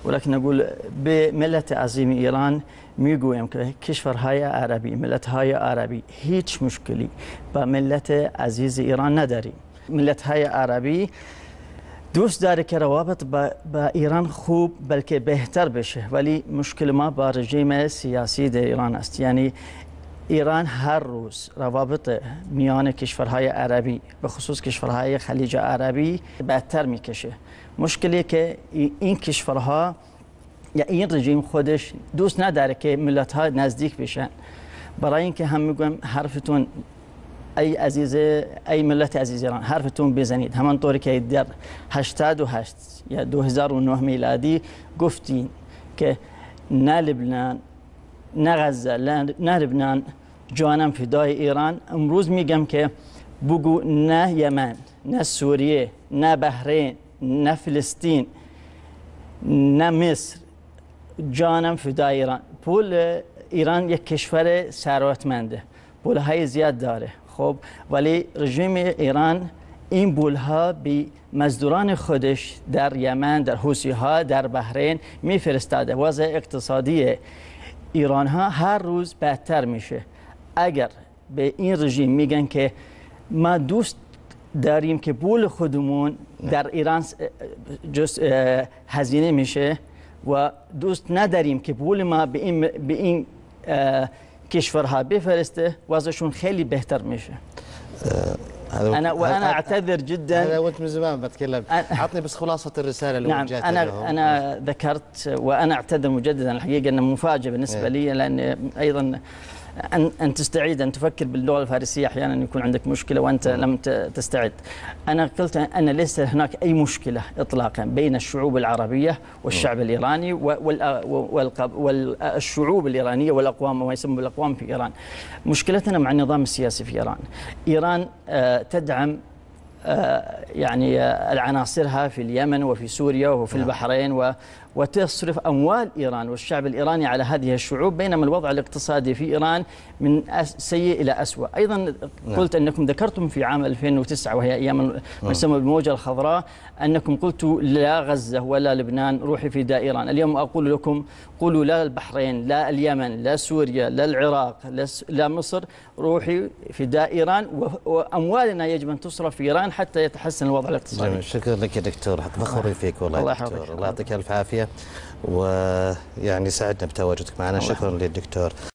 ولكن نقول بملة عظيم إيران میگویم که کشورهای عربی، ملت‌های عربی هیچ مشکلی با ملت عزیز ایران نداریم. ملت‌های عربی دوست داره که روابط با ایران خوب بلکه بهتر بشه، ولی مشکل ما با رژیم سیاسی در ایران است. یعنی ایران هر روز روابط میان کشورهای عربی به خصوص کشورهای خلیج عربی بدتر میکشه. مشکلی که این کشورها یا این رژیم خودش دوست نداره که ملت‌ها نزدیک بشن. برای اینکه هم میگم حرفتون ای ملت عزیز ایران حرفتون بزنید، همانطوری که در 88 یا 2009 میلادی گفتین که نه لبنان نه غزه نه لبنان جانم فدای ایران. امروز میگم که بگو نه یمن نه سوریه نه بحرین نه فلسطین نه مصر جانم فدای ایران. پول ایران یک کشور ثروتمنده، پولهای زیاد داره، خب ولی رژیم ایران این پولها به مزدوران خودش در یمن، در حوثی ها، در بحرین میفرستاده. وضع اقتصادی ایران ها هر روز بدتر میشه. اگر به این رژیم میگن که ما دوست داریم که پول خودمون در ایران هزینه میشه و دوست نداریم که پول ما به این کشورها بفرسته، وضعشون خیلی بهتر میشه. وانا اعتذر جدا. هذا وانت من زمان بتكلم. عطني بس خلاصه الرساله اللي وجهتها لهم. انا ذكرت وانا اعتذر مجددا، الحقيقه انه مفاجاه بالنسبه لي، لان ايضا أن تستعيد، أن تفكر باللغة الفارسية أحيانا يكون عندك مشكلة وأنت لم تستعد. أنا قلت أن ليس هناك أي مشكلة إطلاقا بين الشعوب العربية والشعب الإيراني والشعوب الإيرانية والأقوام، وما يسمى بالأقوام في إيران. مشكلتنا مع النظام السياسي في إيران. إيران تدعم يعني العناصرها في اليمن وفي سوريا وفي البحرين وتصرف أموال إيران والشعب الإيراني على هذه الشعوب، بينما الوضع الاقتصادي في إيران من سيء إلى أسوأ. أيضا قلت أنكم ذكرتم في عام 2009 وهي أيام ما يسمى بالموجة الخضراء أنكم قلتوا لا غزة ولا لبنان روحي في إيران. اليوم أقول لكم قولوا لا البحرين لا اليمن لا سوريا لا العراق لا مصر روحي في إيران، وأموالنا يجب أن تصرف في إيران حتى يتحسن الوضع الاقتصادي. شكرا لك يا دكتور، فخورين فيك والله يا دكتور، الله يعطيك الف عافية، ويعني سعدنا بتواجدك معنا. شكرا للدكتور.